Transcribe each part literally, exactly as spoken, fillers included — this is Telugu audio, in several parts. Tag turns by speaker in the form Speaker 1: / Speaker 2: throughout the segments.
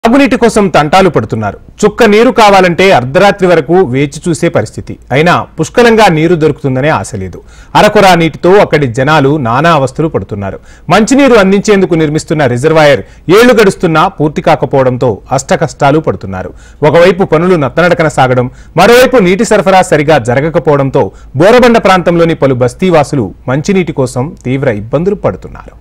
Speaker 1: తాగునీటి కోసం తంటాలు పడుతున్నారు. చుక్క నీరు కావాలంటే అర్ధరాత్రి వరకు వేచి చూసే పరిస్థితి. అయినా పుష్కలంగా నీరు దొరుకుతుందనే ఆశ లేదు. అరకొరా నీటితో అక్కడి జనాలు నానా అవస్థలు పడుతున్నారు. మంచినీరు అందించేందుకు నిర్మిస్తున్న రిజర్వాయర్ ఏళ్లు గడుస్తున్నా పూర్తి కాకపోవడంతో అష్టకష్టాలు పడుతున్నారు. ఒకవైపు పనులు నత్తనడకన సాగడం, మరోవైపు నీటి సరఫరా సరిగా జరగకపోవడంతో బోరబండ ప్రాంతంలోని పలు బస్తీవాసులు మంచినీటి కోసం తీవ్ర ఇబ్బందులు పడుతున్నారు.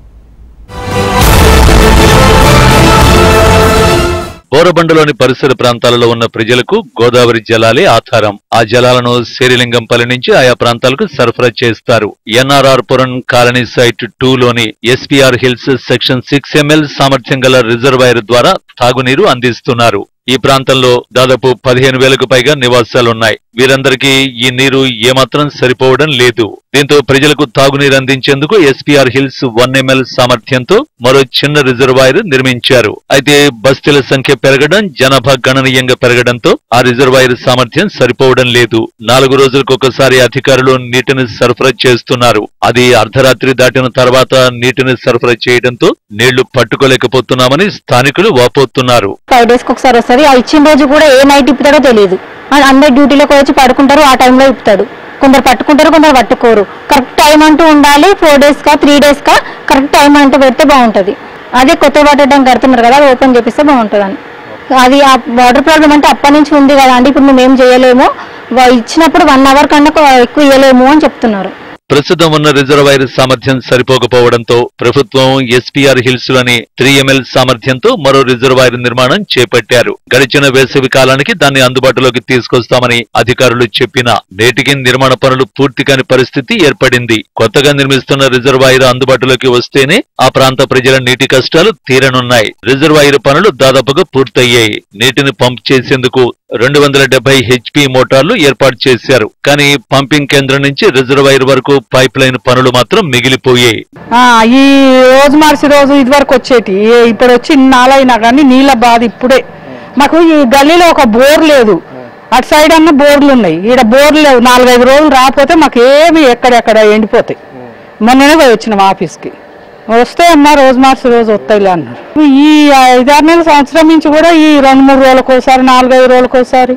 Speaker 2: బోరబండలోని పరిసర ప్రాంతాలలో ఉన్న ప్రజలకు గోదావరి జలాలే ఆధారం. ఆ జలాలను శేరిలింగంపల్లి నుంచి ఆయా ప్రాంతాలకు సరఫరా చేస్తారు. NRR Puram colony site two లోని SPR hills section six ML సామర్థ్యం గల రిజర్వాయర్ ద్వారా తాగునీరు అందిస్తున్నారు. ఈ ప్రాంతంలో దాదాపు పదిహేను వేలకు పైగా నివాసాలున్నాయి. వీరందరికీ ఈ నీరు ఏమాత్రం సరిపోవడం లేదు. దీంతో ప్రజలకు తాగునీరు అందించేందుకు ఎస్పీఆర్ హిల్స్ వన్ ఎంఎల్ సామర్థ్యంతో మరో చిన్న రిజర్వాయర్ నిర్మించారు. అయితే బస్తీల సంఖ్య పెరగడం, జనాభా గణనీయంగా పెరగడంతో ఆ రిజర్వాయర్ సామర్థ్యం సరిపోవడం లేదు. నాలుగు రోజులకు ఒకసారి అధికారులు నీటిని సరఫరా చేస్తున్నారు. అది అర్ధరాత్రి దాటిన తర్వాత నీటిని సరఫరా చేయడంతో నీళ్లు పట్టుకోలేకపోతున్నామని స్థానికులు వాపోతున్నారు.
Speaker 3: ఫైవ్ డేస్ కి ఒకసారి వస్తుంది. ఆ ఇచ్చిన రోజు కూడా ఏ నైట్ ఇప్పుతాడో తెలియదు. అందరు డ్యూటీలోకి వచ్చి పడుకుంటారు, ఆ టైంలో ఇప్పుతాడు. కొందరు పట్టుకుంటారు, కొందరు పట్టుకోరు. కరెక్ట్ టైం అంటూ ఉండాలి. ఫోర్ డేస్ కా త్రీ డేస్ కా కరెక్ట్ టైం అంటూ పెడితే బాగుంటది. అదే కొత్త వాటర్ ట్యాంక్ కడుతున్నారు కదా, అది ఓపెన్ చేపిస్తే బాగుంటుంది అని. అది ఆ వాటర్ ప్రాబ్లం అంటే అప్పటి నుంచి ఉంది కదా అండి. ఇప్పుడు మేము ఏం చేయలేము, ఇచ్చినప్పుడు వన్ అవర్ కన్నా ఎక్కువ ఇవ్వలేము అని చెప్తున్నారు.
Speaker 2: ప్రస్తుతం ఉన్న రిజర్వాయర్ సామర్థ్యం సరిపోకపోవడంతో ప్రభుత్వం ఎస్పీఆర్ హిల్స్ లోని త్రీ ఎంఎల్ సామర్థ్యంతో మరో రిజర్వాయర్ నిర్మాణం చేపట్టారు. గడిచిన వేసవి కాలానికి దాన్ని అందుబాటులోకి తీసుకొస్తామని అధికారులు చెప్పినా నేటికి నిర్మాణ పనులు పూర్తి కాని పరిస్థితి ఏర్పడింది. కొత్తగా నిర్మిస్తున్న రిజర్వాయర్ అందుబాటులోకి వస్తేనే ఆ ప్రాంత ప్రజల నీటి కష్టాలు తీరనున్నాయి. రిజర్వాయర్ పనులు దాదాపుగా పూర్తయ్యాయి. నీటిని పంప్ చేసేందుకు రెండు వందల డెబ్బై హెచ్పి మోటార్లు ఏర్పాటు చేశారు. కానీ పంపింగ్ కేంద్రం నుంచి రిజర్వాయర్ వరకు పైప్ లైన్ పనులు మాత్రం మిగిలిపోయాయి.
Speaker 4: ఈ రోజు మార్చి రోజు ఇది వరకు వచ్చేటి, ఇప్పుడు వచ్చి నాలైనా కానీ నీళ్ళ బాధ ఇప్పుడే. మాకు ఈ గల్లీలో ఒక బోర్ లేదు, అటు సైడ్ అన్న బోర్లు ఉన్నాయి, ఈడ బోర్లు లేవు. నాలుగైదు రోజులు రాకపోతే మాకు ఏమి ఎక్కడెక్కడ ఎండిపోతాయి. మొన్ననే పోయి వచ్చినాం ఆఫీస్కి, వస్తే అన్న రోజు మార్చి రోజు వస్తాయిలే అన్నారు. ఈ ఐదారు నెలల సంవత్సరం నుంచి కూడా ఈ రెండు మూడు రోజులకు ఒకసారి, నాలుగైదు రోజులకు ఒకసారి,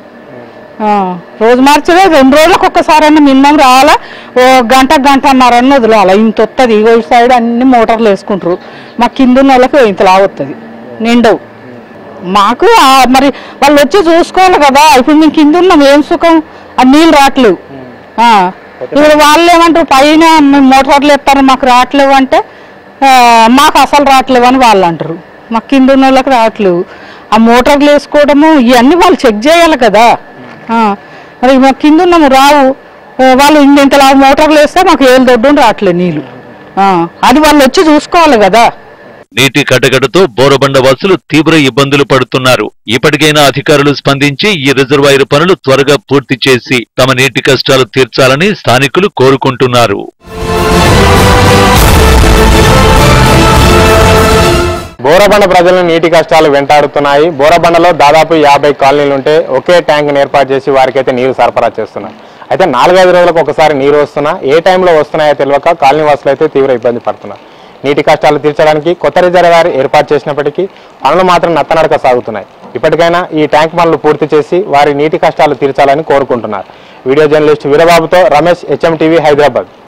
Speaker 4: రోజు మార్చిలో రెండు రోజులకు ఒక్కసారి అన్న మినిమం రావాలా. ఓ గంట గంట అన్నారు అన్న వదిలాలా. ఇంత వస్తుంది. ఈ సైడ్ అన్ని మోటార్లు వేసుకుంటారు. మాకు కింద ఉన్న వాళ్ళకి ఇంతలా వస్తుంది, నిండవు. మాకు మరి వాళ్ళు వచ్చి చూసుకోవాలి కదా. ఇప్పుడు మేము కింద ఉన్నాం, ఏం సుఖం, ఆ నీళ్ళు రావట్లేవు. ఇప్పుడు వాళ్ళు ఏమంటారు, పైన మోటార్లు ఎత్తారు మాకు రావట్లేవు అంటే, మాకు అసలు రావట్లేవు అని వాళ్ళు అంటారు. మాకు కింద ఉన్న వాళ్ళకి రావట్లేవు. ఆ మోటార్లు వేసుకోవడము ఇవన్నీ వాళ్ళు చెక్ చేయాలి కదా. మరి మాకు కింద ఉన్నాము రావు, వాళ్ళు ఇంతలా మోటార్లు వేస్తే మాకు ఏళ్ళు దొడ్డు రావట్లేదు నీళ్ళు. అది వాళ్ళు వచ్చి చూసుకోవాలి కదా.
Speaker 2: నీటి కటకటతో బోరబండ వాసులు తీవ్ర ఇబ్బందులు పడుతున్నారు. ఇప్పటికైనా అధికారులు స్పందించి ఈ రిజర్వాయర్ పనులు త్వరగా పూర్తి చేసి తమ నీటి కష్టాలు తీర్చాలని స్థానికులు కోరుకుంటున్నారు.
Speaker 5: బోరబండ ప్రజలను నీటి కష్టాలు వెంటాడుతున్నాయి. బోరబండలో దాదాపు యాభై కాలనీలుంటే ఒకే ట్యాంక్ ఏర్పాటు చేసి వారికైతే నీరు సరఫరా చేస్తున్నారు. అయితే నాలుగైదు రోజులకు ఒకసారి నీరు వస్తున్నా ఏ టైంలో వస్తున్నాయో తెలియక కాలనీ వాసులు అయితే తీవ్ర ఇబ్బంది పడుతున్నారు. నీటి కష్టాలు తీర్చడానికి కొత్త రిజర్వాయర్ ఏర్పాటు చేసినప్పటికీ పనులు మాత్రం నత్తనడక సాగుతున్నాయి. ఇప్పటికైనా ఈ ట్యాంక్ పనులు పూర్తి చేసి వారి నీటి కష్టాలు తీర్చాలని కోరుకుంటున్నారు. వీడియో జర్నలిస్ట్ వీరబాబుతో రమేష్, హెచ్ఎం టీవీ, హైదరాబాద్.